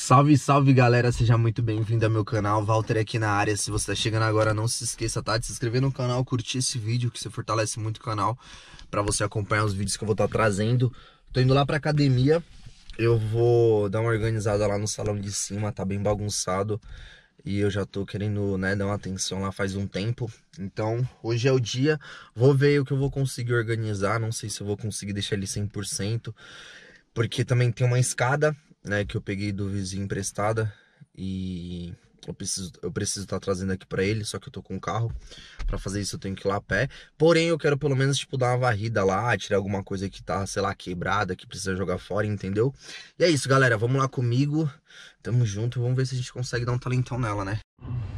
Salve, salve galera, seja muito bem-vindo ao meu canal, Walter aqui na área. Se você tá chegando agora, não se esqueça, tá, de se inscrever no canal, curtir esse vídeo, que você fortalece muito o canal, pra você acompanhar os vídeos que eu vou estar trazendo. Tô indo lá pra academia, eu vou dar uma organizada lá no salão de cima, tá bem bagunçado. E eu já tô querendo, né, dar uma atenção lá faz um tempo. Então, hoje é o dia, vou ver o que eu vou conseguir organizar, não sei se eu vou conseguir deixar ele 100%. Porque também tem uma escada, né, que eu peguei do vizinho emprestada e eu preciso estar trazendo aqui pra ele, só que eu tô com o carro. Pra fazer isso eu tenho que ir lá a pé. Porém, eu quero pelo menos, tipo, dar uma varrida lá, tirar alguma coisa que tá, sei lá, quebrada, que precisa jogar fora, entendeu? E é isso, galera, vamos lá comigo. Tamo junto, vamos ver se a gente consegue dar um talentão nela, né?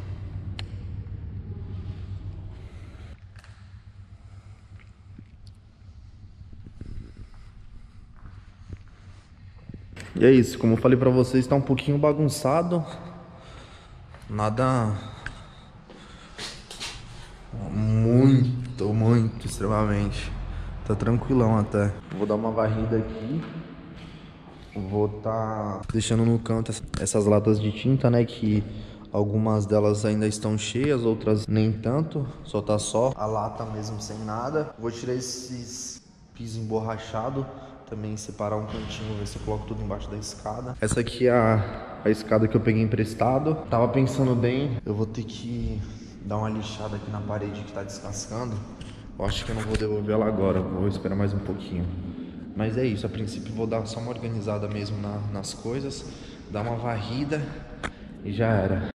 E é isso, como eu falei pra vocês, tá um pouquinho bagunçado. Nada muito, extremamente. Tá tranquilão até. Vou dar uma varrida aqui. Vou tá deixando no canto essas latas de tinta, né, que algumas delas ainda estão cheias, outras nem tanto. Só a lata mesmo sem nada. Vou tirar esses piso emborrachado. Também separar um cantinho, ver se eu coloco tudo embaixo da escada. Essa aqui é a escada que eu peguei emprestado. Tava pensando bem, eu vou ter que dar uma lixada aqui na parede que tá descascando. Eu acho que eu não vou devolver ela agora, vou esperar mais um pouquinho. Mas é isso, a princípio vou dar só uma organizada mesmo nas coisas, dar uma varrida e já era.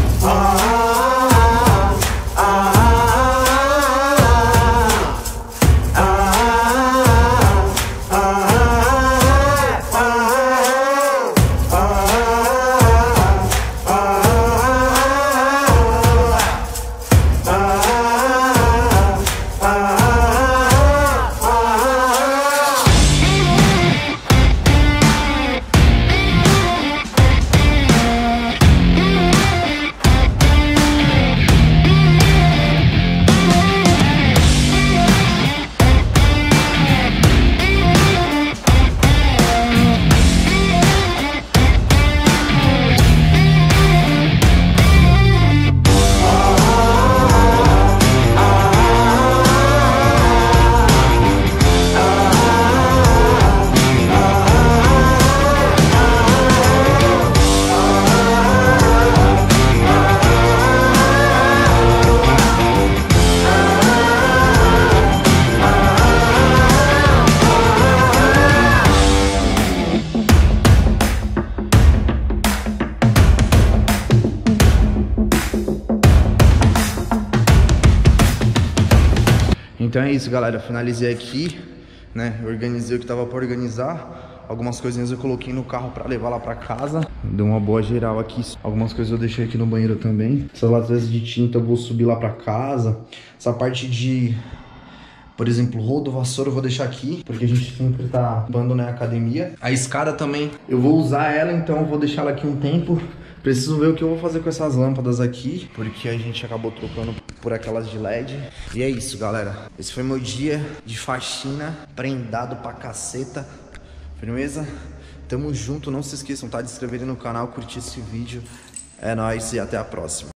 Então é isso, galera, finalizei aqui, né, organizei o que tava pra organizar. Algumas coisinhas eu coloquei no carro pra levar lá pra casa. Deu uma boa geral aqui. Algumas coisas eu deixei aqui no banheiro também. Essas latas de tinta eu vou subir lá pra casa. Essa parte de, por exemplo, rodo, vassoura eu vou deixar aqui, porque a gente sempre tá limpando, né, a academia. A escada também, eu vou usar ela, então eu vou deixar ela aqui um tempo. Preciso ver o que eu vou fazer com essas lâmpadas aqui, porque a gente acabou trocando por aquelas de LED. E é isso, galera. Esse foi meu dia de faxina, prendado pra caceta. Firmeza? Tamo junto, não se esqueçam, tá? De se inscreverem no canal, curtir esse vídeo. É nóis e até a próxima.